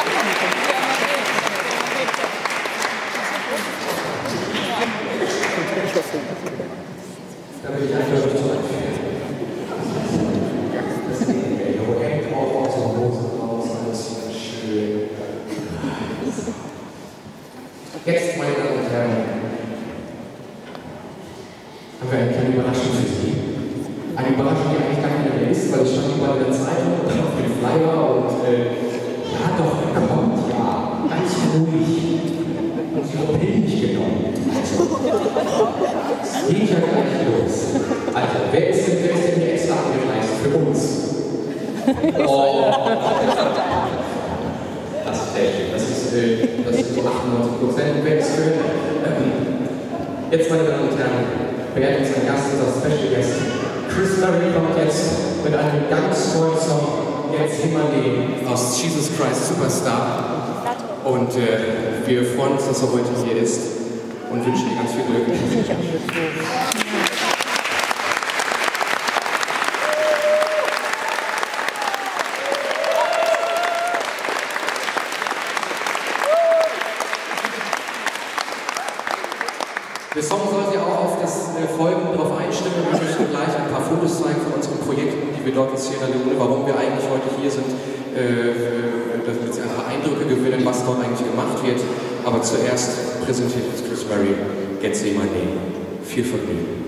Da bin ich eindeutig zu weit. Das hängt auch aus der Hose raus, alles schön. Jetzt, meine Damen und Herren, haben wir eine kleine Überraschung für Sie. Eine Überraschung, die eigentlich gar keine mehr ist, weil es stand überall in der Zeitung und auf dem Flyer und ja doch, kommt, ja, ganz ruhig. Und Sie haben nicht genommen. Es geht ja gar nicht los. Also, wer ist denn hier extra angereist für uns? Oh! Das ist sehr schön. Das ist so 98%. Wer ist für? Jetzt, meine Damen und Herren, beehrt uns ein Gast, unser Special Guest. Chris Berry kommt jetzt mit einem ganz neuen Song, Gethsemane aus Jesus Christ Superstar. Und wir freuen uns, dass er heute hier ist und wünschen dir ganz viel Glück. Der Song soll Sie auch auf das Folgen darauf einstimmen. Wir möchten gleich ein paar Fotos zeigen von unseren Projekten, die wir dort in Sierra Leone, warum wir eigentlich heute hier sind, damit Sie ein paar Eindrücke gewinnen, was dort eigentlich gemacht wird. Aber zuerst präsentiert uns Chris Berry Gethsemane. Viel Vergnügen.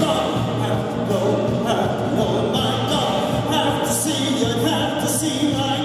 See